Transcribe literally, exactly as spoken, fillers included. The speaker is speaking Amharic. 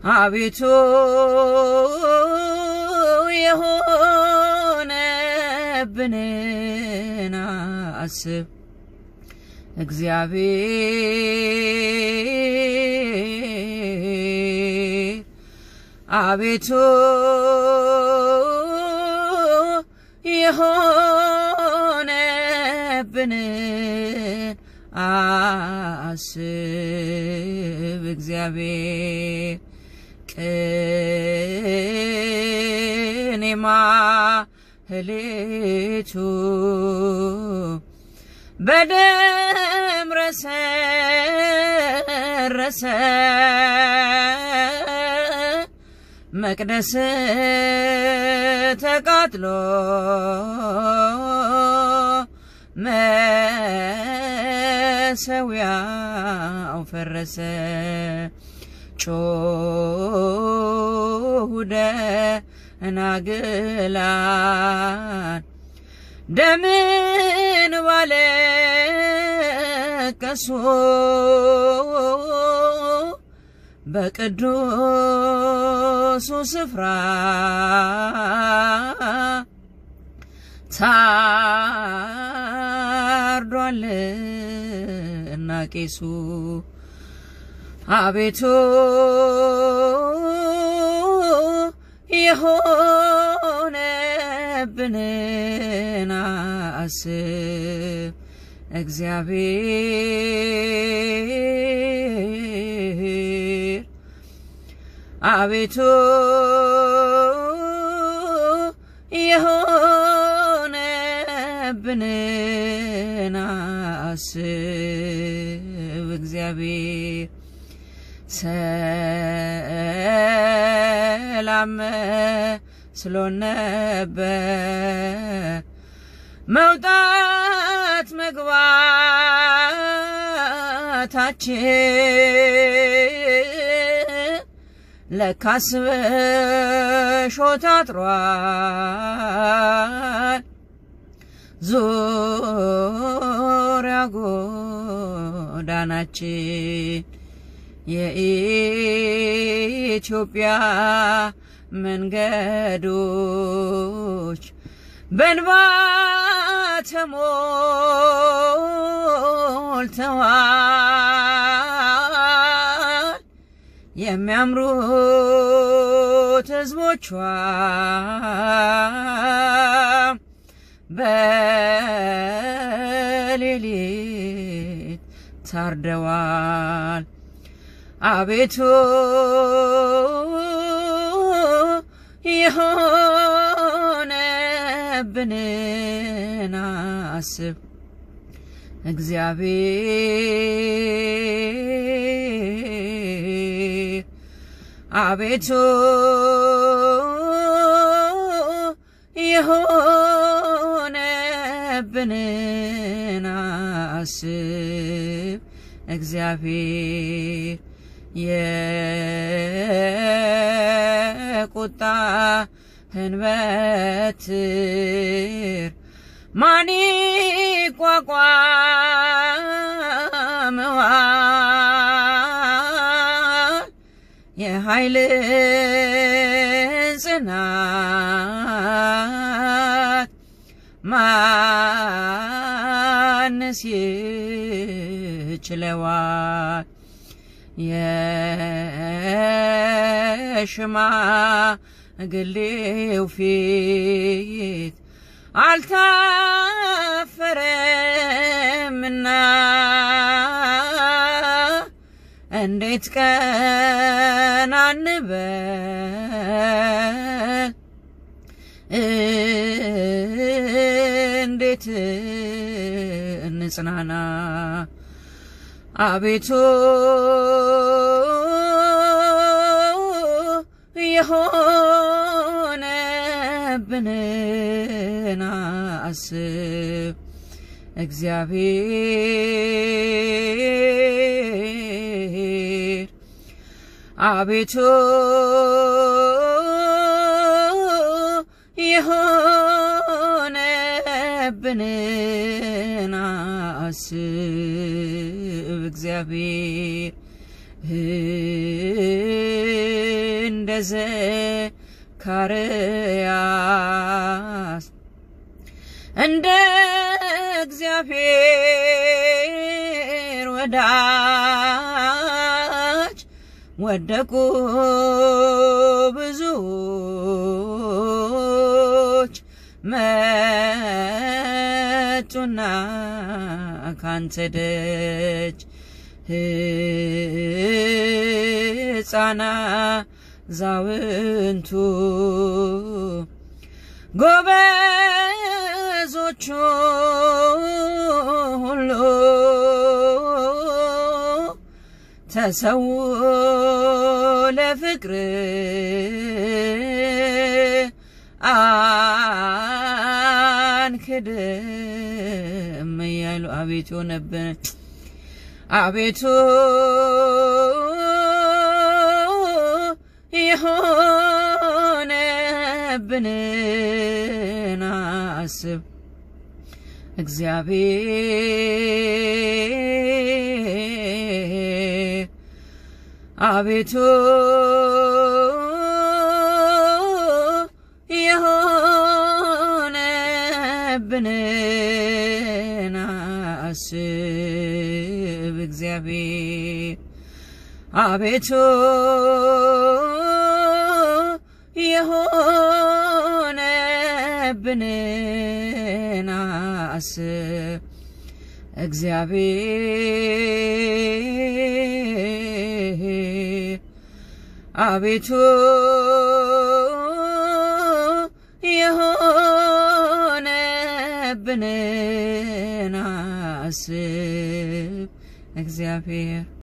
አቤቱ የሆነብንን አስብ እግዚአብሔር አቤቱ የሆነብንን አስብ እግዚአብሔር ቅኔ ማህሌቱ በደም ረሰረሰ መቅደስ ተቃጥሎ መሰዊያው ፈረሰ ጮሁ ደናግላን ደምን ባለቀሱ በቅዱሱ ስፍራ ታርዷልና ቄሱ አቤቱ የሆነብንን አስብ እግዚአብሔር አቤቱ የሆነብንን አስብ እግዚአብሔር ሰላም መስሎን ነበር መውጣት መግባታችን ለካስ በሾህ አጥሯል ዙሪያ ጎዳናችን የኢትዮጵያ መንገዶች በእንባ ተሞልተዋል የሚያምሩት ሕዝቦቿ በሌሊት ታርደዋል አቤቱ የሆነብንን አስብ እግዚአብሔር አቤቱ የሆነብንን አስብ እግዚአብሔር የቁጣህን በትር ማን ይቋቋመዋል የኃይልን ጽናት ማንስ ይችለዋል የሽማግሌው ፊት አልታፈረምና እንዴት ቀና እንበል እንዴት እንጽናና አቤቱ የሆነብንን አስብ እግዚአብሔር አቤቱ የሆነብንን አስብ እግዚአብሔር ለዘካርያስ እንደ እግዚአብሔር ወዳጅ ወደቁ ብዙዎች መጡና ካንተ ደጅ ሕፃናት ዛውንቱ ጎበዞቹ ሁሉ ተሰው ለፍቅር አንክድም እያሉ አቤቱ ነበር አቤቱ የሆነብንን አስብ እግዚአብሔር አቤቱ የሆነብንን አስብ እግዚአብሔር አቤቱ የሆነብንን አስብ እግዚአብሔር አቤቱ የሆነብንን አስብ እግዚአብሔር